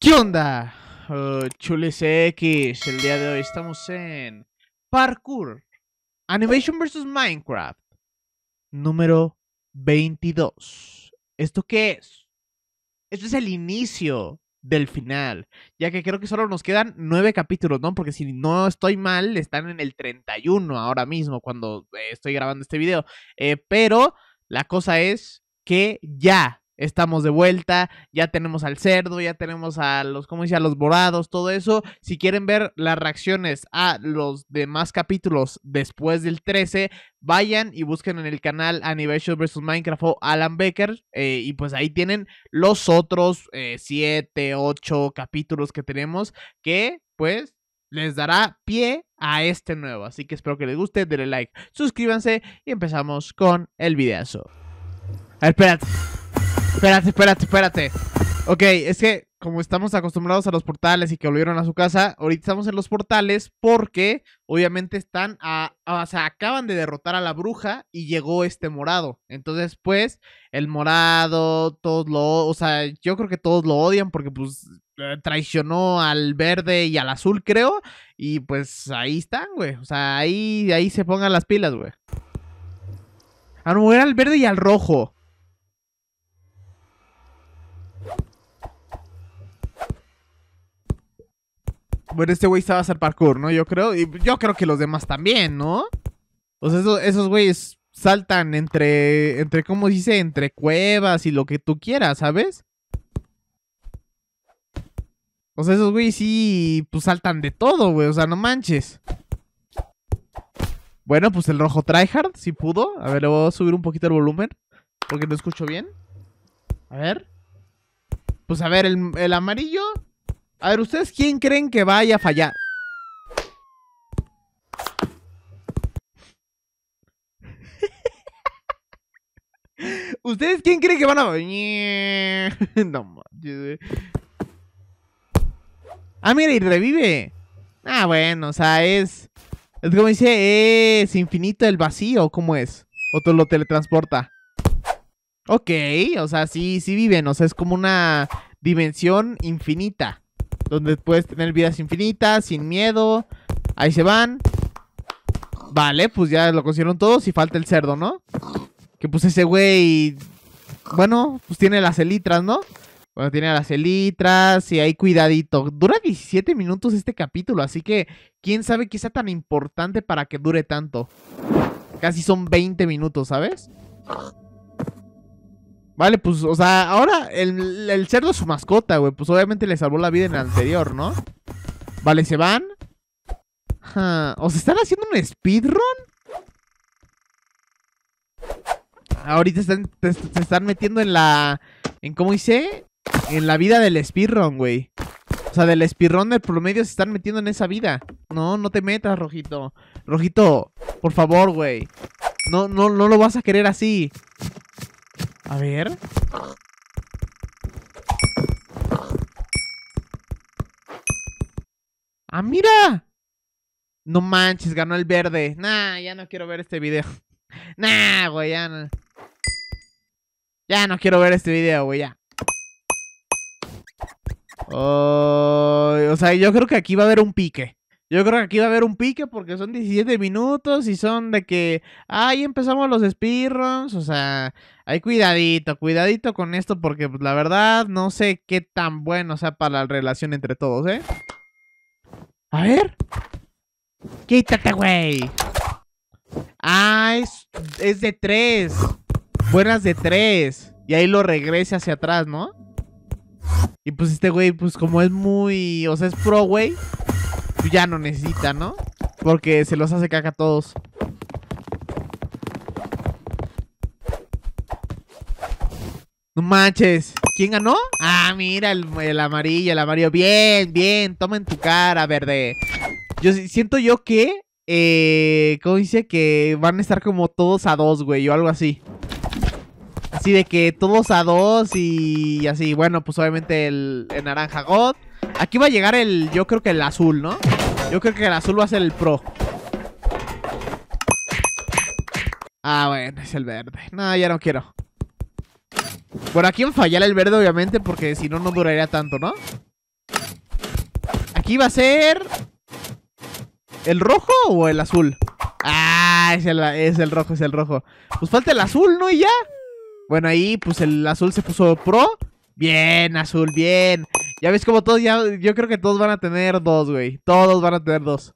¿Qué onda? Chules X, el día de hoy estamos en Parkour Animation vs Minecraft número 22. ¿Esto qué es? Esto es el inicio del final, ya que creo que solo nos quedan 9 capítulos, ¿no? Porque si no estoy mal, están en el 31 ahora mismo cuando estoy grabando este video. Pero la cosa es que ya estamos de vuelta, ya tenemos al cerdo, ya tenemos a los, ¿cómo dice? A los morados, todo eso. Si quieren ver las reacciones a los demás capítulos después del 13, vayan y busquen en el canal Animation vs Minecraft o Alan Becker, y pues ahí tienen los otros 7, 8 capítulos que tenemos, que pues les dará pie a este nuevo. Así que espero que les guste, denle like, suscríbanse y empezamos con el videazo. A ver, espérate. Ok, es que como estamos acostumbrados a los portales y que volvieron a su casa, ahorita estamos en los portales porque obviamente están o sea, acaban de derrotar a la bruja y llegó este morado. Entonces, pues, el morado, o sea, yo creo que todos lo odian porque pues traicionó al verde y al azul, creo. Y pues ahí están, güey. O sea, ahí se pongan las pilas, güey. A no, era al verde y al rojo. Bueno, este güey sabe hacer parkour, ¿no? Yo creo. Y yo creo que los demás también, ¿no? O sea, esos güeyes saltan entre, ¿cómo dice? Entre cuevas y lo que tú quieras, ¿sabes? O sea, esos güeyes sí, pues saltan de todo, güey. O sea, no manches. Bueno, pues el rojo tryhard, sí pudo. A ver, le voy a subir un poquito el volumen, porque no escucho bien. A ver. Pues a ver, el amarillo. A ver, ¿ustedes quién creen que vaya a fallar? ¿Ustedes quién creen que van a...? No manches. Ah, mira, y revive. Ah, bueno, o sea, es como dice, es infinito el vacío, ¿cómo es? O te lo teletransporta. Ok, o sea, sí viven, o sea, es como una dimensión infinita, donde puedes tener vidas infinitas, sin miedo. Ahí se van. Vale, pues ya lo consiguieron todos y falta el cerdo, ¿no? Que pues ese güey, bueno, pues tiene las elitras, ¿no? Bueno, tiene las elitras y ahí cuidadito. Dura 17 minutos este capítulo, así que quién sabe qué sea tan importante para que dure tanto. Casi son 20 minutos, ¿sabes? Vale, pues, o sea, ahora el cerdo es su mascota, güey. Pues obviamente le salvó la vida en el anterior, ¿no? Vale, se van. ¿O se están haciendo un speedrun? Ahorita se están metiendo en la... ¿cómo dice? En la vida del speedrun, güey. O sea, del speedrun del promedio se están metiendo en esa vida. No te metas, Rojito. Rojito, por favor, güey. No lo vas a querer así. A ver. ¡Ah, mira! No manches, ganó el verde. Nah, ya no quiero ver este video. Nah, güey, ya no. Ya no quiero ver este video, güey, ya. O sea, yo creo que aquí va a haber un pique. Yo creo que aquí va a haber un pique porque son 17 minutos y son de que... Ahí empezamos los speedruns. O sea, hay cuidadito con esto porque pues, la verdad no sé qué tan bueno sea para la relación entre todos, ¿eh? A ver. Quítate, güey. Ah, es de 3. Buenas de 3. Y ahí lo regrese hacia atrás, ¿no? Y pues este güey, pues como es muy... O sea, es pro, güey. Pues ya no necesita, ¿no? Porque se los hace caca a todos. No manches. ¿Quién ganó? Ah, mira, el amarillo, el amarillo. Bien, toma en tu cara, verde. Siento yo que... ¿cómo dice? Que van a estar como todos a 2, güey, o algo así. Así de que todos a 2 y así. Bueno, pues obviamente el naranja God. Aquí va a llegar yo creo que el azul, ¿no? Yo creo que el azul va a ser el pro. Ah, bueno, es el verde. No, ya no quiero. Bueno, aquí va a fallar el verde, obviamente, porque si no, no duraría tanto, ¿no? aquí va a ser... ¿el rojo o el azul? Ah, es el rojo, es el rojo. Pues falta el azul, ¿no? Y ya. Bueno, ahí pues el azul se puso pro. Bien, azul, bien. Ya ves como todos ya... Yo creo que todos van a tener 2, güey. Todos van a tener 2.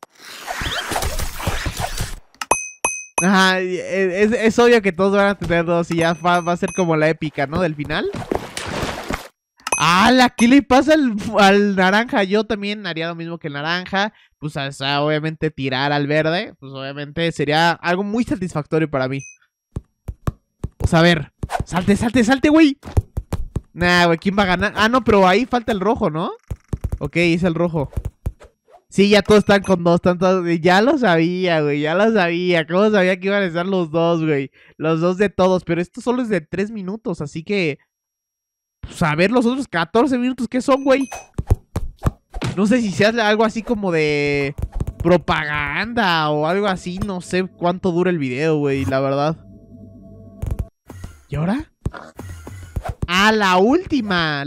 Ajá, es obvio que todos van a tener 2 y ya va a ser como la épica, ¿no? Del final. ¡Hala! ¿Qué le pasa al naranja? Yo también haría lo mismo que el naranja. Pues, o sea, obviamente tirar al verde. Pues, obviamente sería algo muy satisfactorio para mí. Pues, a ver. Salte, salte, salte, güey. Nah, güey, ¿quién va a ganar? Ah, no, pero ahí falta el rojo, ¿no? Ok, es el rojo. Sí, ya todos están con 2, ya lo sabía, güey, ya lo sabía. ¿Cómo sabía que iban a estar los 2, güey? Los 2 de todos, pero esto solo es de 3 minutos, así que... Pues a ver los otros 14 minutos, ¿qué son, güey? No sé si sea algo así como de... propaganda o algo así, no sé cuánto dura el video, güey, la verdad. ¿Y ahora? Ah, la última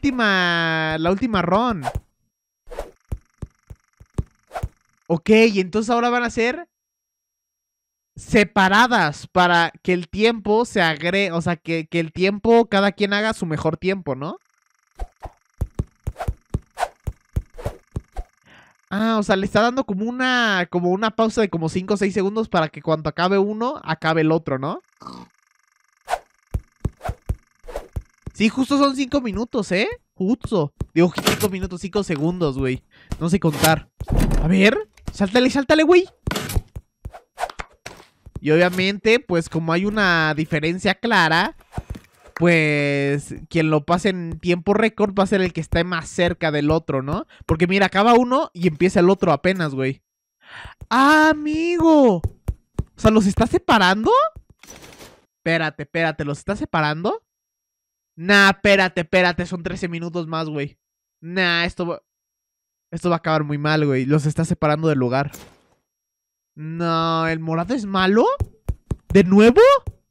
run. Ok, y entonces ahora van a ser separadas para que el tiempo se agregue, o sea, que el tiempo, cada quien haga su mejor tiempo, ¿no? Ah, o sea, le está dando como una pausa de como 5 o 6 segundos para que cuando acabe uno, acabe el otro, ¿no? Sí, justo son 5 minutos, ¿eh? Justo. Digo, 5 minutos, 5 segundos, güey. No sé contar. A ver, sáltale, sáltale, güey. Y obviamente, pues como hay una diferencia clara, pues quien lo pase en tiempo récord va a ser el que esté más cerca del otro, ¿no? Porque mira, acaba uno y empieza el otro apenas, güey. ¡Ah, amigo! O sea, ¿los está separando? Espérate, espérate, ¿los está separando? Nah, espérate, son 13 minutos más, güey. Nah, esto va a acabar muy mal, güey. Los está separando del lugar. No, ¿el morado es malo? ¿De nuevo?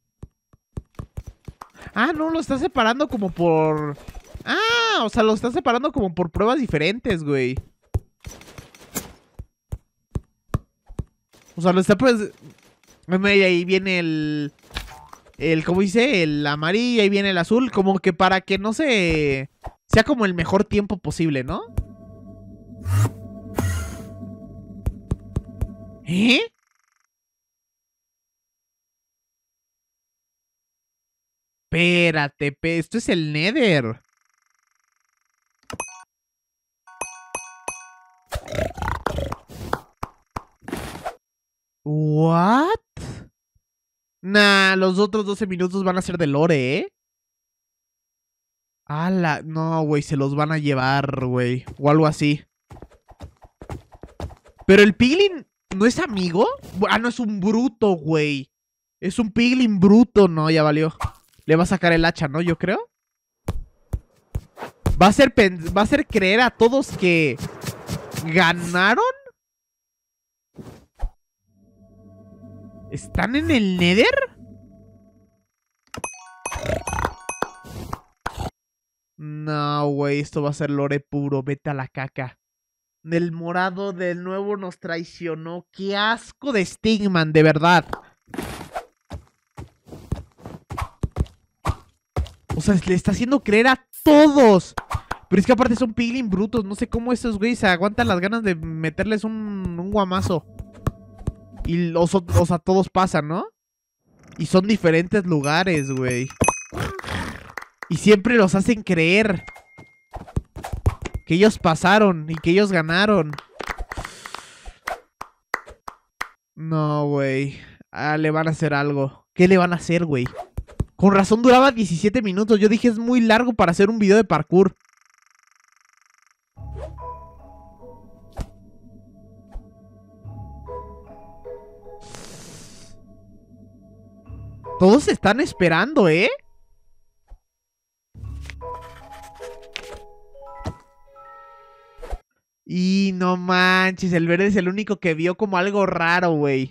Ah, no, lo está separando como por... Ah, o sea, lo está separando como por pruebas diferentes, güey. O sea, lo está pues... Ahí viene el... ¿Cómo dice? El amarillo, ahí viene el azul. Como que para que no se... sea como el mejor tiempo posible, ¿no? ¿Eh? Espérate, esto es el Nether. ¿What? Nah, los otros 12 minutos van a ser de lore, ¿eh? ¡Hala! No, güey, se los van a llevar, güey. O algo así. Pero el Piglin no es amigo. Ah, no, es un bruto, güey. Es un Piglin bruto. No, ya valió. Le va a sacar el hacha, ¿no? Yo creo. Va a hacer creer a todos que ganaron. ¿Están en el Nether? No, güey, esto va a ser lore puro. Vete a la caca. El morado del nuevo nos traicionó. ¡Qué asco de Stigman, de verdad! O sea, le está haciendo creer a todos. Pero es que aparte son piglin brutos. No sé cómo esos güeyes se aguantan las ganas de meterles un guamazo. Y o sea, todos pasan, ¿no? Y son diferentes lugares, güey. Y siempre los hacen creer que ellos pasaron y que ellos ganaron. No, güey. Ah, le van a hacer algo. ¿Qué le van a hacer, güey? Con razón duraba 17 minutos. Yo dije, es muy largo para hacer un video de parkour. Todos están esperando, ¿eh? Y no manches, el verde es el único que vio como algo raro, güey.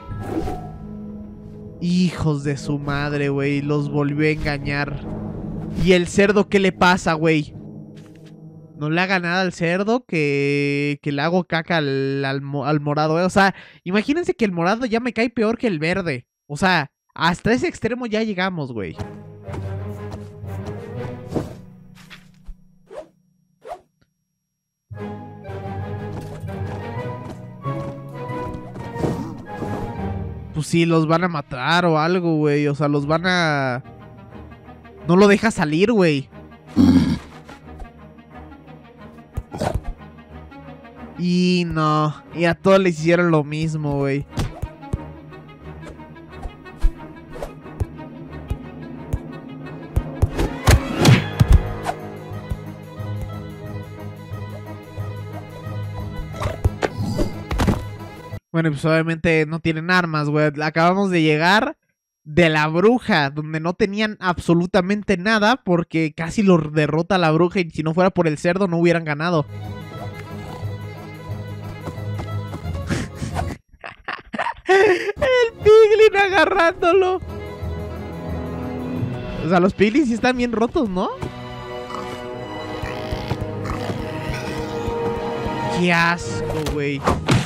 Hijos de su madre, güey. Los volvió a engañar. ¿Y el cerdo qué le pasa, güey? No le haga nada al cerdo que le hago caca al morado, O sea, imagínense que el morado ya me cae peor que el verde. O sea, hasta ese extremo ya llegamos, güey. Pues sí, los van a matar o algo, güey. O sea, los van a... No lo deja salir, güey. Y no. Y a todos les hicieron lo mismo, güey. Bueno, pues obviamente no tienen armas, güey. Acabamos de llegar de la bruja, donde no tenían absolutamente nada, porque casi lo derrota la bruja y si no fuera por el cerdo no hubieran ganado. El piglin agarrándolo. O sea, los piglins sí están bien rotos, ¿no? Qué asco, güey.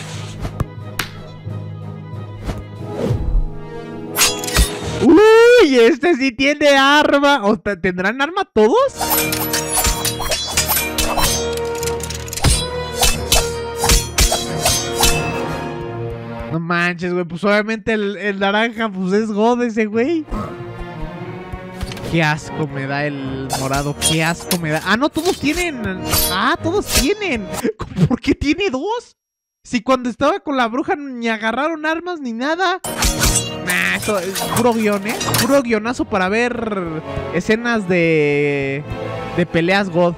¡Uy! Este sí tiene arma. ¿O tendrán arma todos? No manches, güey. Pues obviamente el naranja, pues es God ese, güey. Qué asco me da el morado. Qué asco me da. Ah, no, todos tienen. Ah, todos tienen. ¿Por qué tiene dos? Si cuando estaba con la bruja ni agarraron armas ni nada. Nah, esto es puro guión, ¿eh? Puro guionazo para ver escenas de peleas God.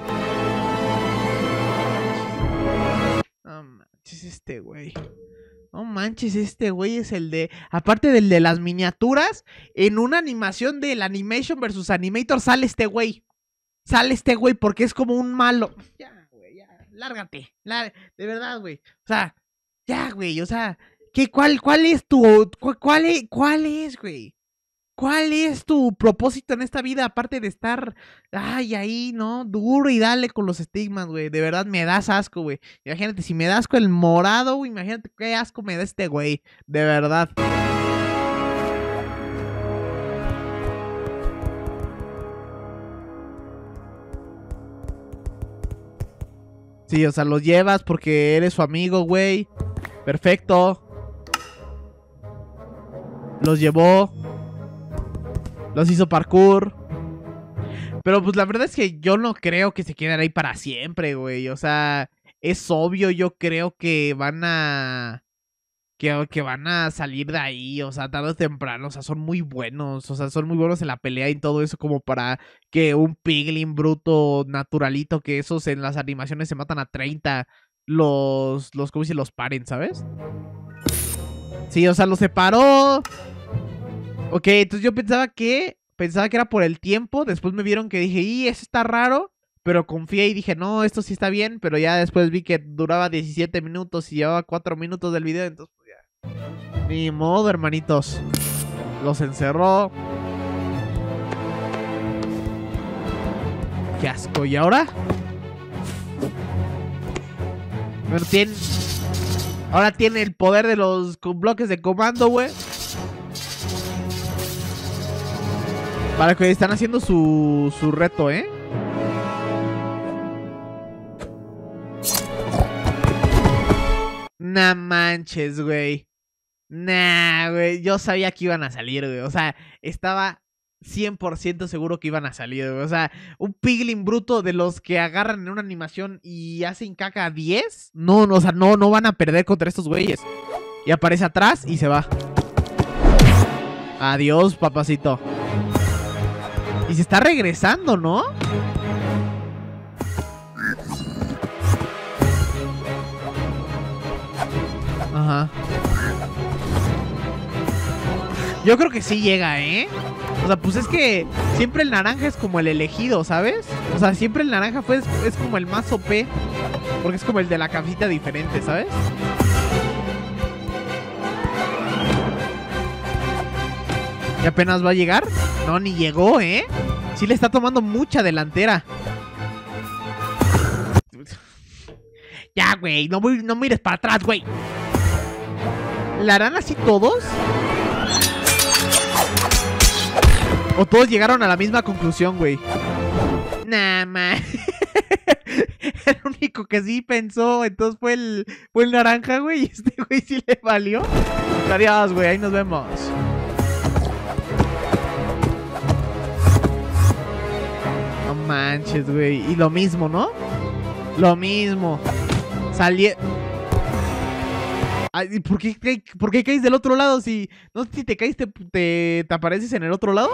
No manches este güey. No manches, este güey es el de... Aparte del de las miniaturas, en una animación del Animation vs Animator sale este güey. Sale este güey porque es como un malo. Ya, güey, ya. Lárgate. De verdad, güey. O sea, ya, güey. O sea, ¿cuál es tu... ¿Cuál es, güey? ¿Cuál es tu propósito en esta vida aparte de estar, ay, ahí, ¿no? Duro y dale con los estigmas, güey. De verdad me das asco, güey. Imagínate, si me das asco el morado, güey, imagínate qué asco me da este güey. De verdad. Sí, o sea, los llevas porque eres su amigo, güey. Perfecto. Los llevó. Los hizo parkour. Pero pues la verdad es que yo no creo que se queden ahí para siempre, güey. O sea, es obvio, yo creo que van a... Que van a salir de ahí, o sea, tarde o temprano. O sea, son muy buenos. O sea, son muy buenos en la pelea y todo eso como para que un piglin bruto naturalito, que esos en las animaciones se matan a 30, ¿cómo se los paren, ¿sabes? Sí, o sea, los separó... Ok, entonces yo pensaba que era por el tiempo. Después me vieron que dije, eso está raro. Pero confié y dije, no, esto sí está bien. Pero ya después vi que duraba 17 minutos y llevaba 4 minutos del video. Entonces, pues ya. Ni modo, hermanitos. Los encerró. Qué asco. ¿Y ahora? Bueno, ahora tiene el poder de los bloques de comando, güey. Para que están haciendo su reto, ¿eh? Nah manches, güey. Nah, güey. Yo sabía que iban a salir, güey. O sea, estaba 100% seguro que iban a salir, güey. O sea, un piglin bruto de los que agarran en una animación y hacen caca a 10. No, o sea, no van a perder contra estos güeyes. Y aparece atrás y se va. Adiós, papacito. Y se está regresando, ¿no? Ajá. Yo creo que sí llega, ¿eh? O sea, pues es que siempre el naranja es como el elegido, ¿sabes? O sea, siempre el naranja es como el más OP. Porque es como el de la cabecita diferente, ¿sabes? ¿Y apenas va a llegar? No, ni llegó, ¿eh? Sí le está tomando mucha delantera. Ya, güey, no mires para atrás, güey. ¿La harán así todos? ¿O todos llegaron a la misma conclusión, güey? Nah, man. El único que sí pensó, entonces fue el naranja, güey. Y este güey sí le valió. Adiós, güey, ahí nos vemos. No manches, güey. Y lo mismo, ¿no? Lo mismo. Ay, ¿por qué caes del otro lado? Si no sé si te caes, te apareces en el otro lado.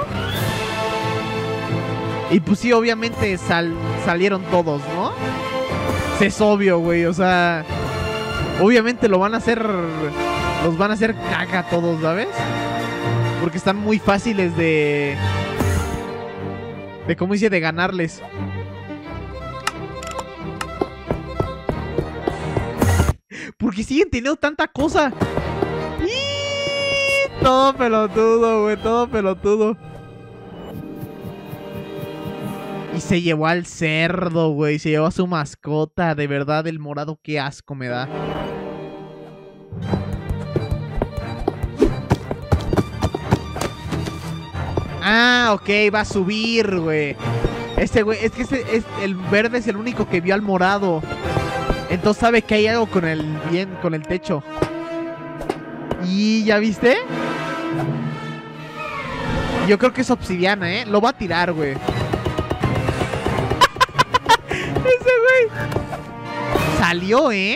Y pues sí, obviamente salieron todos, ¿no? Es obvio, güey, o sea, obviamente los van a hacer caca todos, ¿sabes? Porque están muy fáciles de ¿cómo dice? De ganarles. Porque siguen teniendo tanta cosa. ¡Y! Todo pelotudo, güey, todo pelotudo. Y se llevó al cerdo, güey. Se llevó a su mascota. De verdad, el morado, qué asco me da. Ah, ok, va a subir, güey. Este güey, es que el verde es el único que vio al morado. Entonces sabe que hay algo con el techo. ¿Y ya viste? Yo creo que es obsidiana, ¿eh? Lo va a tirar, güey. Ese güey salió, ¿eh?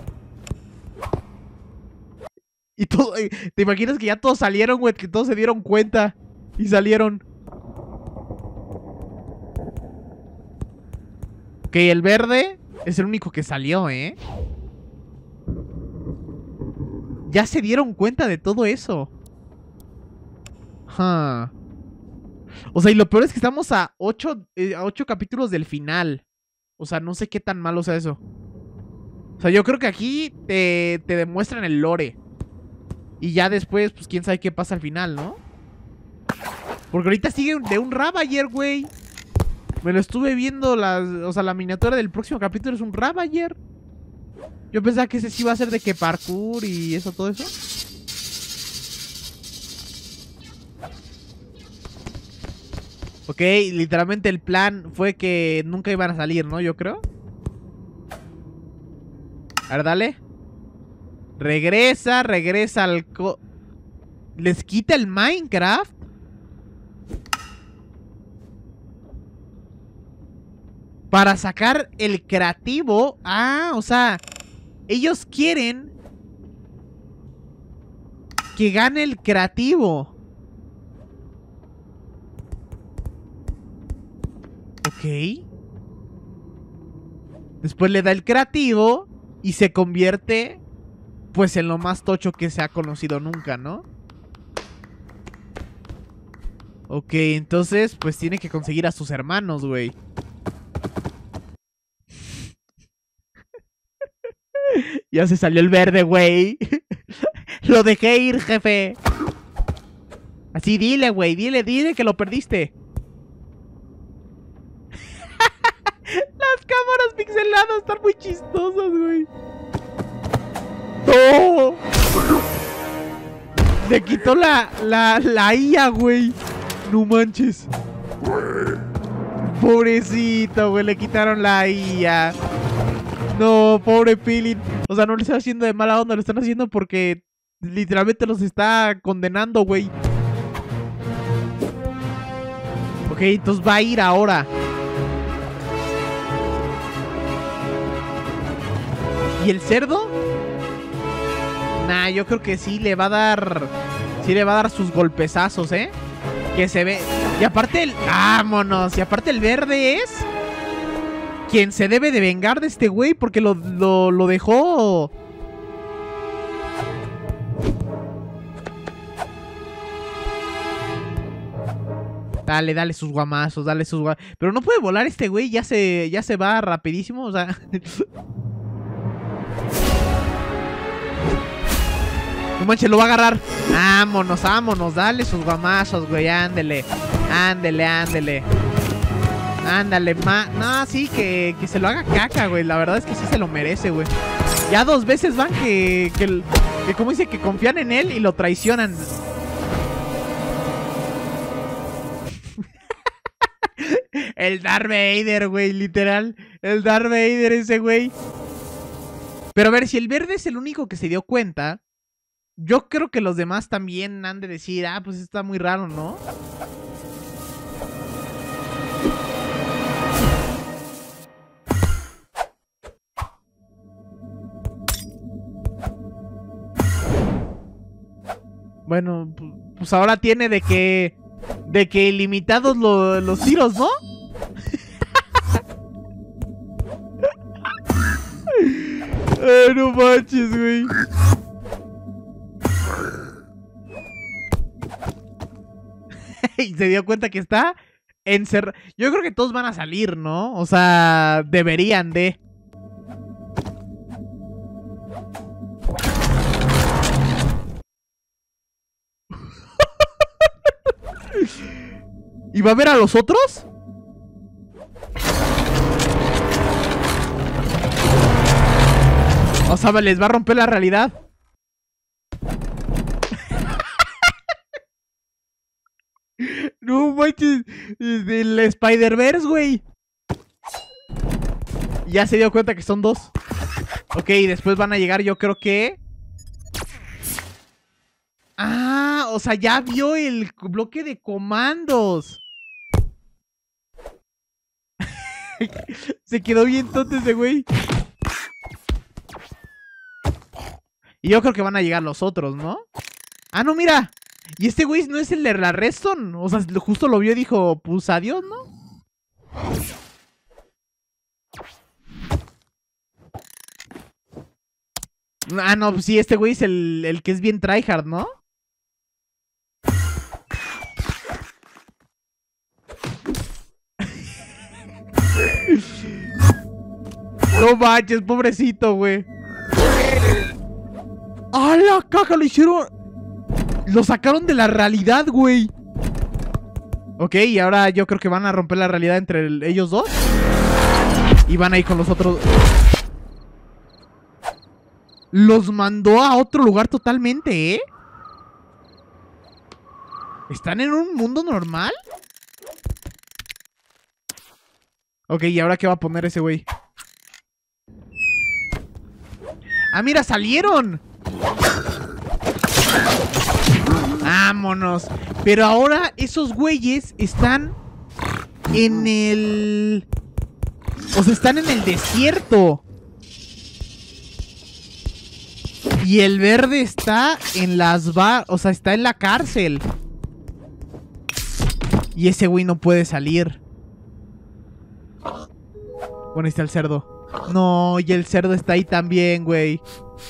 Y todo, ¿te imaginas que ya todos salieron, güey? Que todos se dieron cuenta y salieron. Ok, el verde es el único que salió, ¿eh? Ya se dieron cuenta de todo eso. O sea, y lo peor es que estamos a 8 capítulos del final. O sea, no sé qué tan malo sea eso. O sea, yo creo que aquí te demuestran el lore. Y ya después, pues quién sabe qué pasa al final, ¿no? Porque ahorita sigue de un Ravager, güey. Me lo estuve viendo, o sea, la miniatura del próximo capítulo es un Ravager. Yo pensaba que ese sí iba a ser de que parkour y eso, todo eso. Ok, literalmente el plan fue que nunca iban a salir, ¿no? Yo creo. A ver, dale. Regresa al... ¿Les quita el Minecraft? Para sacar el creativo. Ah, o sea, ellos quieren que gane el creativo. Ok. Después le da el creativo y se convierte, pues, en lo más tocho que se ha conocido nunca, ¿no? Ok, entonces, pues tiene que conseguir a sus hermanos, güey. Ya se salió el verde, güey. Lo dejé ir, jefe. Así, dile, güey, dile que lo perdiste. Las cámaras pixeladas están muy chistosas, güey. ¡No! Le quitó la IA, güey. No manches. Pobrecito, güey, le quitaron la IA. No, pobre Pilin. O sea, no le están haciendo de mala onda, lo están haciendo porque literalmente los está condenando, güey. Ok, entonces va a ir ahora. ¿Y el cerdo? Nah, yo creo que sí le va a dar... Sí le va a dar sus golpezazos, ¿eh? Que se ve... Y aparte el... ¡Vámonos! Y aparte el verde es... quien se debe de vengar de este güey porque lo dejó... Dale sus guamazos, dale sus guamazos. Pero no puede volar este güey, ya se va rapidísimo, o sea... No manches, lo va a agarrar. Vámonos, dale sus guamazos, güey, ándele. Ándale, no, sí, que se lo haga caca, güey. La verdad es que sí se lo merece, güey. Ya 2 veces van que como dice, que confían en él y lo traicionan. El Darth Vader, güey, literal. El Darth Vader ese, güey. Pero a ver, si el verde es el único que se dio cuenta, yo creo que los demás también han de decir, ah, pues está muy raro, ¿no? Bueno, pues ahora tiene de que ilimitados los tiros, ¿no? Ay, no manches, güey. Y se dio cuenta que está encerrado. Yo creo que todos van a salir, ¿no? O sea, deberían de. ¿Y va a ver a los otros? O sea, les va a romper la realidad. No manches. El Spider-Verse, güey. Ya se dio cuenta que son 2. Ok, después van a llegar, yo creo que... Ah, o sea, ya vio el bloque de comandos. Se quedó bien tonto ese güey. Y yo creo que van a llegar los otros, ¿no? Ah, no, mira. Y este güey no es el de la Redstone. O sea, justo lo vio y dijo, pues adiós, ¿no? Ah, no, pues sí, este güey es el que es bien tryhard, ¿no? No manches, pobrecito, güey. ¡Ah, la caja! Lo hicieron... Lo sacaron de la realidad, güey. Ok, y ahora yo creo que van a romper la realidad entre ellos dos. Y van a ir con los otros. Los mandó a otro lugar totalmente, ¿eh? ¿Están en un mundo normal? Ok, ¿y ahora qué va a poner ese güey? ¡Ah, mira, salieron! ¡Vámonos! Pero ahora esos güeyes están en el... O sea, están en el desierto. Y el verde está en las o sea, está en la cárcel. Y ese güey no puede salir. Bueno, ahí está el cerdo. No, y el cerdo está ahí también, güey.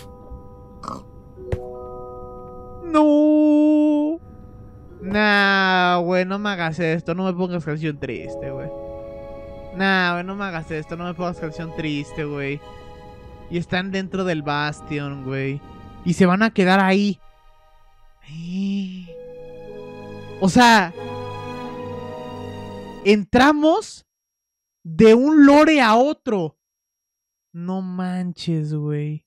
No. Nah, güey, no me hagas esto. No me pongas canción triste, güey. Nah, güey, no me hagas esto. No me pongas canción triste, güey. Y están dentro del Bastion, güey. Y se van a quedar ahí. O sea, entramos de un lore a otro. No manches, güey.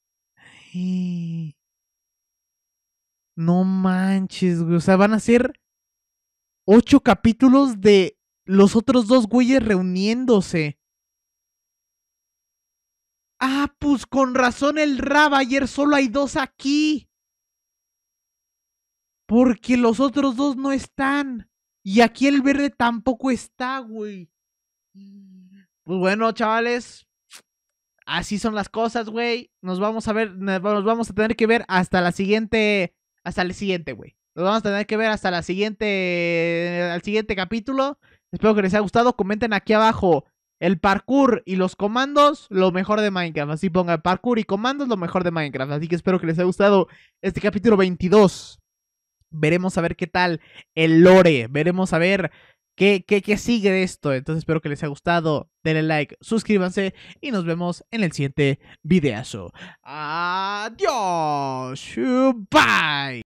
No manches, güey. O sea, van a ser 8 capítulos de los otros 2 güeyes reuniéndose. Ah, pues con razón el Ravager solo hay 2 aquí. Porque los otros 2 no están. Y aquí el verde tampoco está, güey. Pues bueno, chavales. Así son las cosas, güey. Nos vamos a ver, nos vamos a tener que ver hasta la siguiente. Hasta el siguiente, güey. Nos vamos a tener que ver hasta la siguiente. Al siguiente capítulo. Espero que les haya gustado. Comenten aquí abajo el parkour y los comandos, lo mejor de Minecraft. Así pongan parkour y comandos, lo mejor de Minecraft. Así que espero que les haya gustado este capítulo 22. Veremos a ver qué tal el lore. Veremos a ver qué sigue de esto. Entonces espero que les haya gustado. Denle like, suscríbanse y nos vemos en el siguiente videazo. Adiós. Bye.